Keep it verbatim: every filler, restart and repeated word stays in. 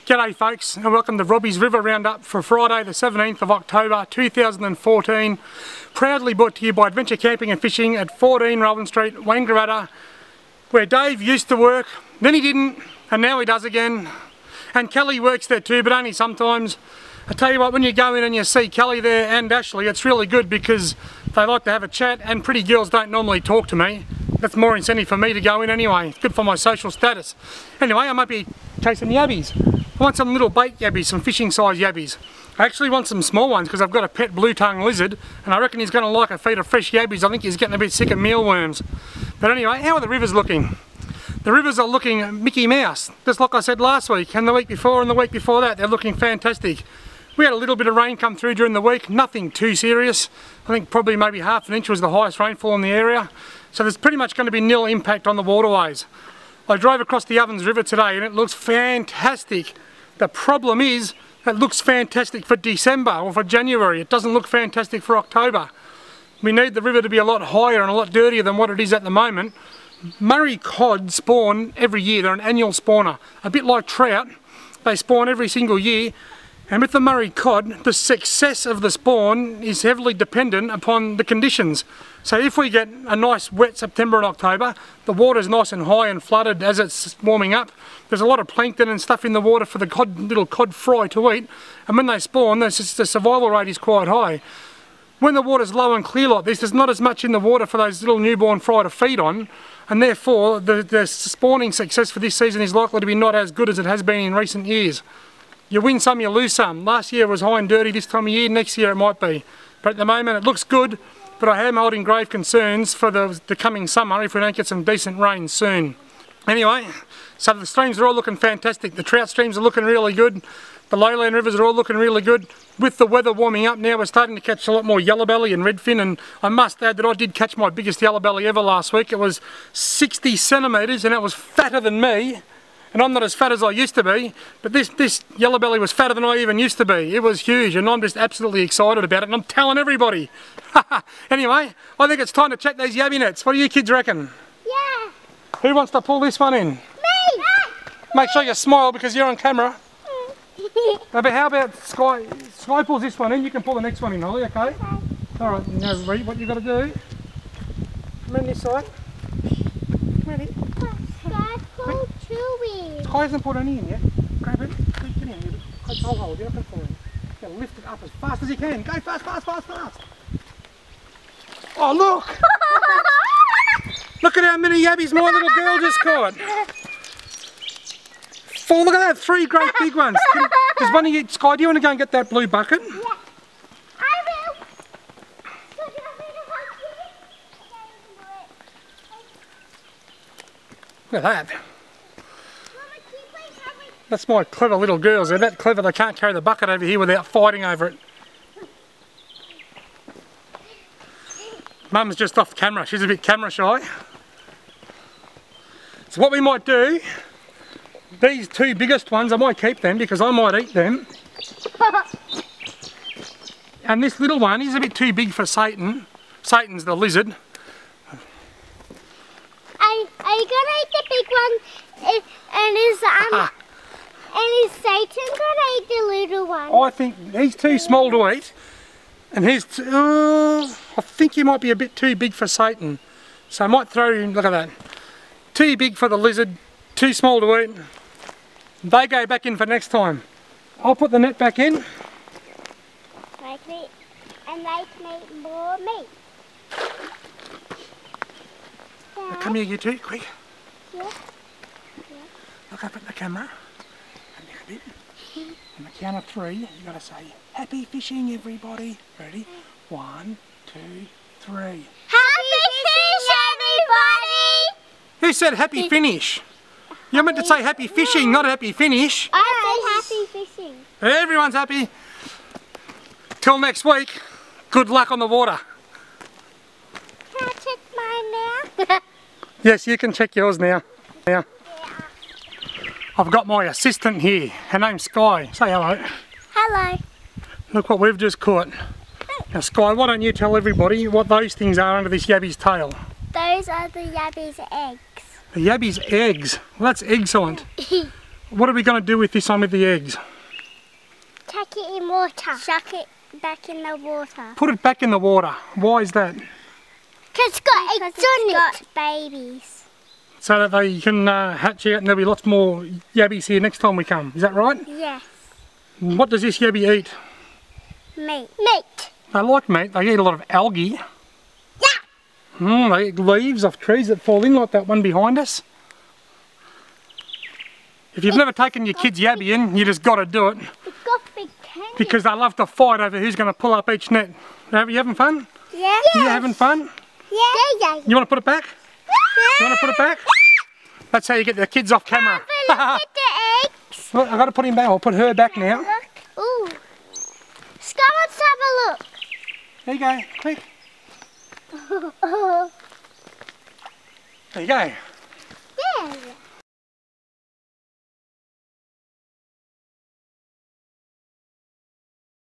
G'day folks, and welcome to October River Roundup for Friday the seventeenth of October two thousand fourteen. Proudly brought to you by Adventure Camping and Fishing at fourteen Rowan Street, Wangaratta, where Dave used to work, then he didn't, and now he does again. And Kelly works there too, but only sometimes. I tell you what, when you go in and you see Kelly there and Ashley, it's really good because they like to have a chat, and pretty girls don't normally talk to me. That's more incentive for me to go in anyway. It's good for my social status. Anyway, I might be chasing yabbies. I want some little bait yabbies, some fishing size yabbies. I actually want some small ones because I've got a pet blue tongue lizard and I reckon he's going to like a feed of fresh yabbies. I think he's getting a bit sick of mealworms. But anyway, how are the rivers looking? The rivers are looking Mickey Mouse, just like I said last week and the week before and the week before that. They're looking fantastic. We had a little bit of rain come through during the week, nothing too serious. I think probably maybe half an inch was the highest rainfall in the area. So there's pretty much going to be nil impact on the waterways. I drove across the Ovens River today and it looks fantastic. The problem is, it looks fantastic for December or for January. It doesn't look fantastic for October. We need the river to be a lot higher and a lot dirtier than what it is at the moment. Murray cod spawn every year. They're an annual spawner. A bit like trout, they spawn every single year. And with the Murray cod, the success of the spawn is heavily dependent upon the conditions. So if we get a nice wet September and October, the water's nice and high and flooded as it's warming up. There's a lot of plankton and stuff in the water for the cod, little cod fry to eat. And when they spawn, the survival rate is quite high. When the water's low and clear like this, there's not as much in the water for those little newborn fry to feed on. And therefore, the, the spawning success for this season is likely to be not as good as it has been in recent years. You win some, you lose some. Last year it was high and dirty, this time of year, next year it might be. But at the moment it looks good, but I am holding grave concerns for the, the coming summer if we don't get some decent rain soon. Anyway, so the streams are all looking fantastic. The trout streams are looking really good. The lowland rivers are all looking really good. With the weather warming up now, we're starting to catch a lot more yellowbelly and redfin, and I must add that I did catch my biggest yellowbelly ever last week. It was sixty centimetres and it was fatter than me. And I'm not as fat as I used to be, but this, this yellowbelly was fatter than I even used to be. It was huge, and I'm just absolutely excited about it, and I'm telling everybody. Anyway, I think it's time to check these yabby nets. What do you kids reckon? Yeah. Who wants to pull this one in? Me! Yeah. Make sure you smile because you're on camera. But how about Sky? Sky pulls this one in, you can pull the next one in, Ollie, okay? Okay. Alright, now read what you've got to do. Come in this side. Come in. Sky pulled two in. Sky hasn't pulled any in yet. Grab it, get in. I'll hold you, I can pull in. You gotta lift it up as fast as you can. Go fast, fast, fast, fast. Oh look! Look at how many yabbies my little girl just caught. Four, look at that, three great big ones. Can, does one of you, Sky, do you want to go and get that blue bucket? Yeah. I will. So do you want me to help you? Look at that. That's my clever little girls. They're that clever they can't carry the bucket over here without fighting over it. Mum's just off camera. She's a bit camera shy. So what we might do, these two biggest ones, I might keep them because I might eat them. And this little one is a bit too big for Satan. Satan's the lizard. Are, are you gonna eat the big one? And is um and is Satan gonna eat the little one? I think he's too small to eat, and he's too, uh, I think he might be a bit too big for Satan. So I might throw him. Look at that. Too big for the lizard, too small to eat. They go back in for next time. I'll put the net back in. Make me, and make me more meat. Now come here, you two, quick. Yeah. Yeah. Look up at the camera. Come here a bit. On the count of three, you got to say, "Happy fishing, everybody." Ready? One, two, three. Happy fishing, everybody! Who said happy finish? You're meant to say happy fishing, not happy finish. I said happy fishing. Everyone's happy. Till next week, good luck on the water. Can I check mine now? Yes, you can check yours now. Now. Yeah. I've got my assistant here. Her name's Sky. Say hello. Hello. Look what we've just caught. Now Sky, why don't you tell everybody what those things are under this yabby's tail? Those are the yabby's eggs. The yabby's eggs. Well, that's excellent. What are we going to do with this one with the eggs? Chuck it in water. Chuck it back in the water. Put it back in the water. Why is that? Cause it's got eggs on it. Got babies. So that they can uh, hatch out and there'll be lots more yabbies here next time we come. Is that right? Yes. What does this yabby eat? Meat. Meat. They like meat. They eat a lot of algae. Yeah. Mm, they eat leaves off trees that fall in like that one behind us. If you've never taken your kids yabbying, you just got to do it. It's got big candy. Because they love to fight over who's going to pull up each net. Are you having fun? Yeah. Yes. You having fun? Yeah. Yeah, yeah. You want to put it back? You want to put it back? That's how you get the kids off camera. Look at the eggs. Look, I've got to put him back. I'll put her back now. Look. Ooh. Scott, let's have a look. There you go. Quick. There you go.